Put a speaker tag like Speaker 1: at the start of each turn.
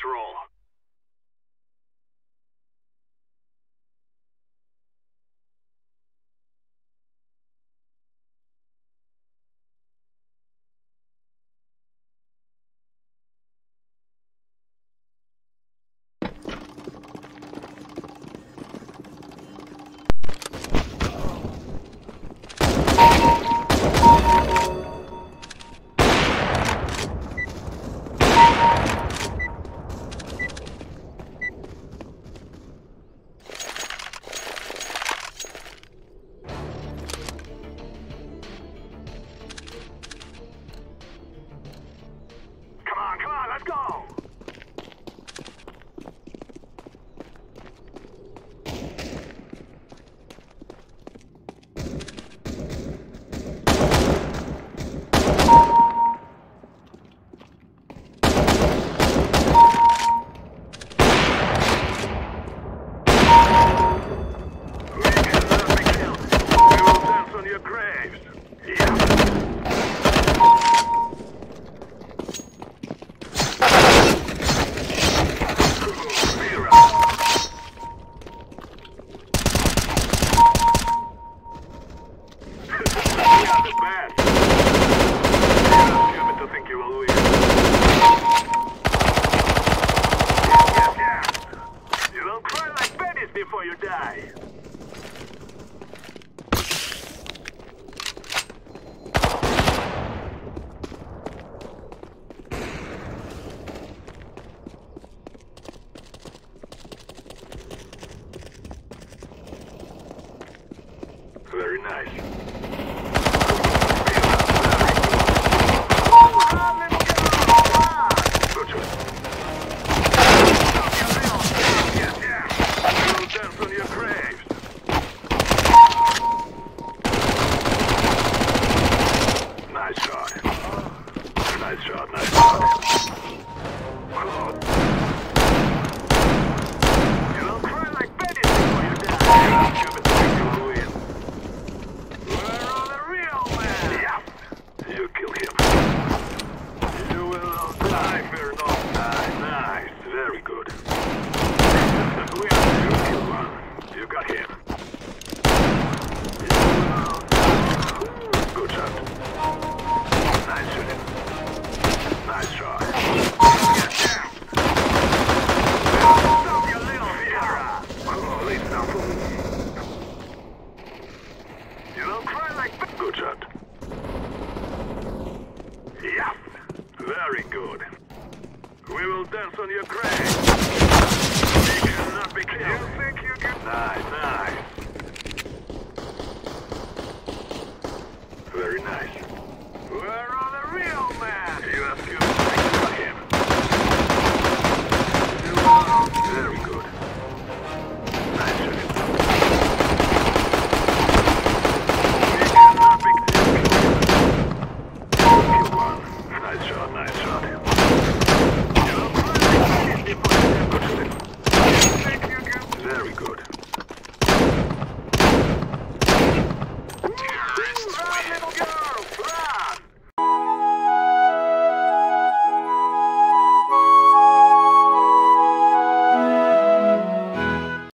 Speaker 1: roll. Come on, let's go! Before you die. Very nice. Good choice. Dance on your graves. Nice shot. Nice shot, nice shot. You don't cry like babies before you die. You have to think you will win. We're on the real man. Yeah. You kill him. You will not die, fear not die. Nice, very good. You got him. Good shot. Nice shooting. Nice shot. Stop your little Fiera. Holy stuff. You don't cry like that. Good shot. Yeah. Very good. We will dance on your grave. You cannot be killed. You think you can? Nice, nice.